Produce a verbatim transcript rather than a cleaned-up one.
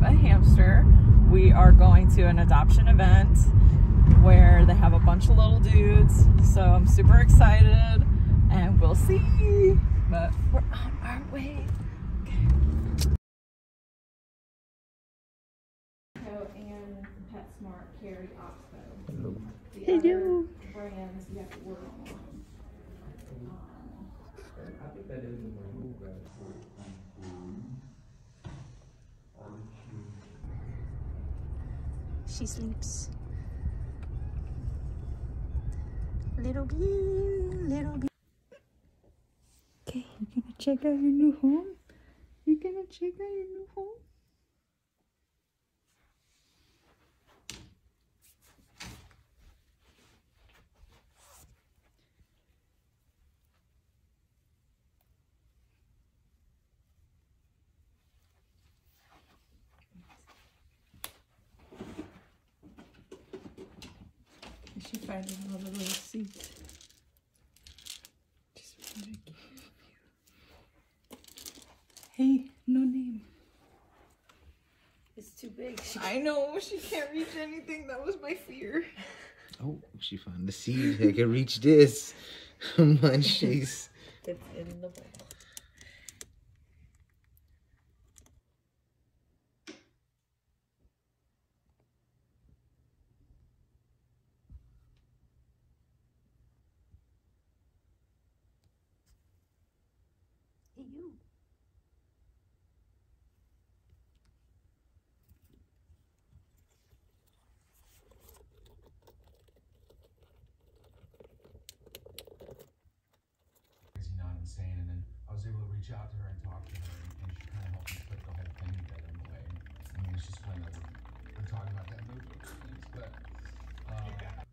a hamster. We are going to an adoption event where they have a bunch of little dudes, so I'm super excited, and we'll see. But we're on our way. And PetSmart carry Oxbow. The other brands you have to order online. I think that is the one. She sleeps. Little bean, little bean. Okay, you're gonna check out your new home? You're gonna check out your new home? She found another little seat. Just wanted to give you. Hey, no name. It's too big. She I know, she can't reach anything. That was my fear. Oh, she found the seed. I can reach this. Munchies. It's in the bowl. Hey, you. Not insane, and then I was able to reach out to her and talk to her, and, and she kind of helped me put the whole thing together in a way. I mean, it's just when we're, we're talking about that movie, but um,